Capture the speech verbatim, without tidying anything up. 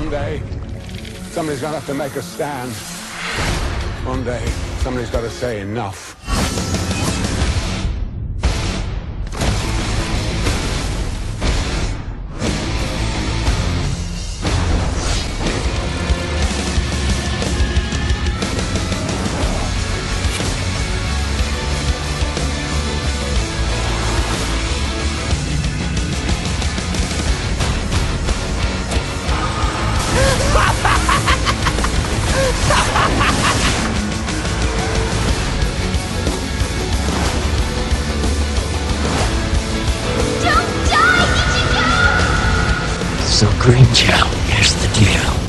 One day, somebody's gonna have to make a stand. One day, somebody's got to say enough. So Green Chow, here's the deal.